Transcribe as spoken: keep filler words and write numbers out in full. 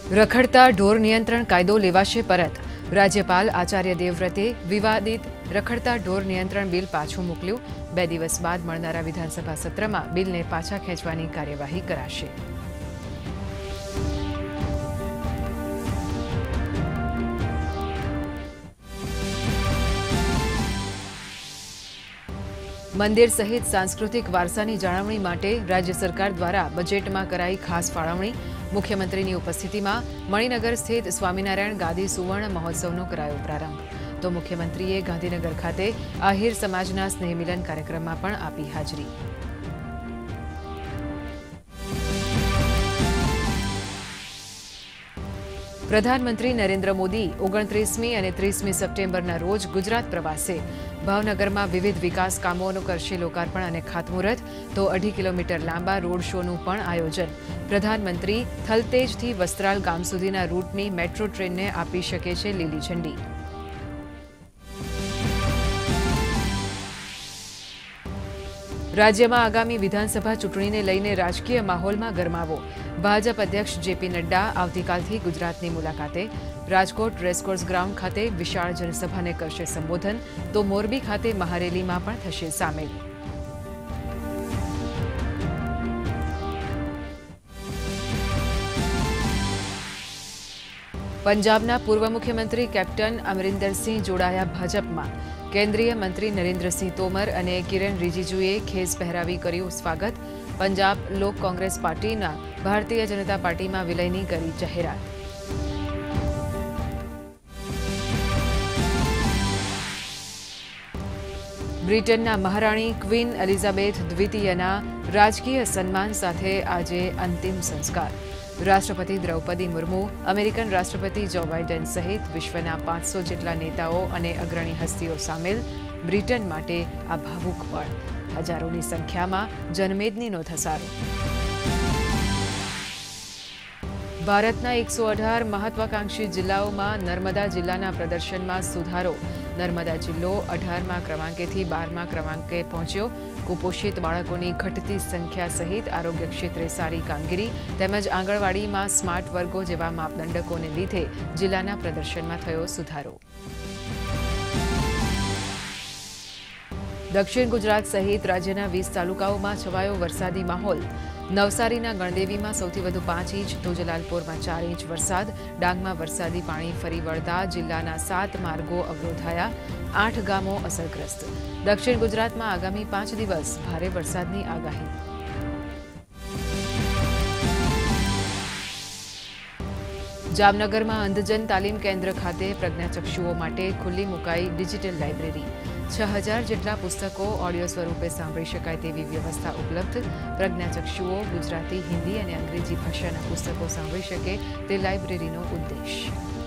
રખડતા ઢોર નિયંત્રણ કાયદો લેવાશે પરત. રાજ્યપાલ આચાર્ય દેવવ્રતે વિવાદિત રખડતા ઢોર નિયંત્રણ બિલ પાછું મોકલ્યું. બે દિવસ બાદ મળનારા વિધાનસભા સત્રમાં બિલને પાછા ખેંચવાની કાર્યવાહી કરાશે. મંદિર સહિત સાંસ્કૃતિક વારસાની જાળવણી માટે રાજ્ય સરકાર દ્વારા બજેટમાં કરાઈ ખાસ ફાળવણી. મુખ્યમંત્રીની ઉપસ્થિતિમાં મણિનગર સ્થિત સ્વામિનારાયણ ગાદી સુવર્ણ મહોત્સવનો કરાયો પ્રારંભ. તો મુખ્યમંત્રીએ ગાંધીનગર ખાતે આહિર સમાજના સ્નેહમિલન કાર્યક્રમમાં પણ આપી હાજરી. પ્રધાનમંત્રી નરેન્દ્ર મોદી ઓગણત્રીસમી અને ત્રીસમી સપ્ટેમ્બરના રોજ ગુજરાત પ્રવાસે. ભાવનગરમાં વિવિધ વિકાસ કામોનું કરશે લોકાર્પણ અને ખાતમુહૂર્ત. તો અઢી કિલોમીટર લાંબા રોડ શોનું પણ આયોજન. પ્રધાનમંત્રી થલતેજથી વસ્ત્રાલ ગામ સુધીના રૂટની મેટ્રો ટ્રેનને આપી શકે છે લીલી ઝંડી. રાજ્યમાં આગામી વિધાનસભા ચૂંટણીને લઈને રાજકીય માહોલમાં ગરમાવો. ભાજપ અધ્યક્ષ જેપી નડ્ડા આવતીકાલથી ગુજરાતની મુલાકાતે. રાજકોટ રેસકોર્સ ગ્રાઉન્ડ ખાતે વિશાળ જનસભાને કરશે સંબોધન. તો મોરબી ખાતે મહારેલીમાં પણ થશે સામેલ. પંજાબના પૂર્વ મુખ્યમંત્રી કેપ્ટન અમરિંદરસિંહ જોડાયા ભાજપમાં. કેન્દ્રીય મંત્રી નરેન્દ્રસિંહ તોમર અને કિરણ રિજિજુએ ખેસ પહેરાવી કર્યું સ્વાગત. પંજાબ લોક કોંગ્રેસ પાર્ટીના ભારતીય જનતા પાર્ટીમાં વિલયની કરી જાહેરાત. બ્રિટનના મહારાણી ક્વીન એલિઝાબેથ દ્વિતીયના રાજકીય સન્માન સાથે આજે અંતિમ સંસ્કાર. રાષ્ટ્રપતિ દ્રૌપદી મુર્મુ, અમેરિકન રાષ્ટ્રપતિ જો બાઇડન સહિત વિશ્વના પાંચસો જેટલા નેતાઓ અને અગ્રણી હસ્તીઓ સામેલ. બ્રિટન માટે આ ભાવુક પળ. હજારોની સંખ્યામાં જનમેદનીનો ધસારો. ભારતના એકસો અઢાર મહત્વાકાંક્ષી જિલ્લાઓમાં નર્મદા જિલ્લાના પ્રદર્શનમાં સુધારો. નર્મદા જિલ્લો અઢારમા ક્રમાંકેથી બારમા ક્રમાંકે પહોંચ્યો. કુપોષિત બાળકોની ઘટતી સંખ્યા સહિત આરોગ્ય ક્ષેત્રે સારી કામગીરી તેમજ આંગણવાડીમાં સ્માર્ટ વર્ગો જેવા માપદંડકોને લીધે જિલ્લાના પ્રદર્શનમાં થયો સુધારો. દક્ષિણ ગુજરાત સહિત રાજ્યના વીસ તાલુકાઓમાં છવાયો વરસાદી માહોલ. નવસારીના ગણદેવીમાં સૌથી વધુ પાંચ ઇંચ, તો જલાલપોરમાં ચાર ઇંચ વરસાદ. ડાંગમાં વરસાદી પાણી ફરી વળતા જિલ્લાના સાત માર્ગો અવરોધાયા. આઠ ગામો અસરગ્રસ્ત. દક્ષિણ ગુજરાતમાં આગામી પાંચ દિવસ ભારે વરસાદની આગાહી. જામનગરમાં અંધજન તાલીમ કેન્દ્ર ખાતે પ્રજ્ઞાચક્ષુઓ માટે ખુલ્લી મુકાઈ ડિજિટલ લાઇબ્રેરી. છ હજાર જેટલા પુસ્તકો ઓડિયો સ્વરૂપે સાંભળી શકાય તેવી વ્યવસ્થા ઉપલબ્ધ. પ્રજ્ઞાચક્ષુઓ ગુજરાતી, હિન્દી અને અંગ્રેજી ભાષાના પુસ્તકો સાંભળી શકે તે લાઇબ્રેરીનો ઉદ્દેશ.